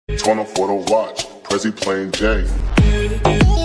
Turn off for the watch, Prezi plain Jane.